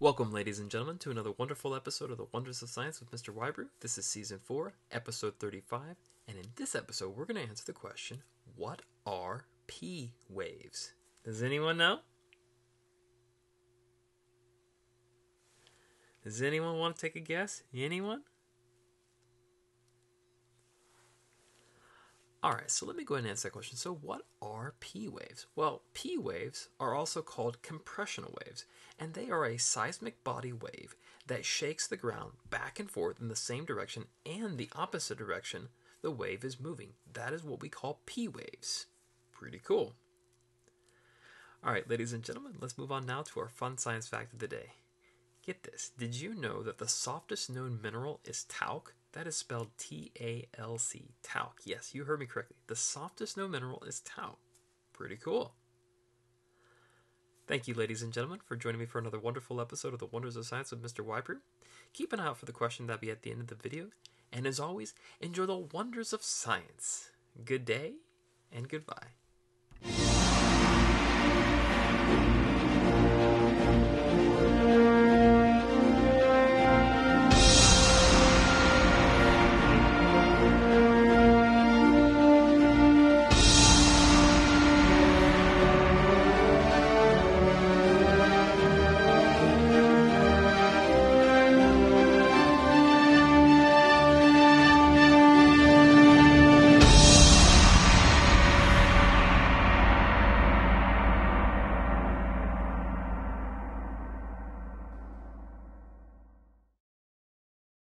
Welcome, ladies and gentlemen, to another wonderful episode of The Wonders of Science with Mr. Whybrew. This is Season 4, Episode 35, and in this episode, we're going to answer the question, what are P waves? Does anyone know? Does anyone want to take a guess? Anyone? Alright, so let me go ahead and answer that question. So what are P waves? Well, P waves are also called compressional waves, and they are a seismic body wave that shakes the ground back and forth in the same direction and the opposite direction the wave is moving. That is what we call P waves. Pretty cool. Alright, ladies and gentlemen, let's move on now to our fun science fact of the day. Get this, did you know that the softest known mineral is talc? That is spelled T-A-L-C, talc. Yes, you heard me correctly. The softest known mineral is talc. Pretty cool. Thank you, ladies and gentlemen, for joining me for another wonderful episode of The Wonders of Science with Mr. Whybrew. Keep an eye out for the question that'll be at the end of the video. And as always, enjoy the wonders of science. Good day and goodbye.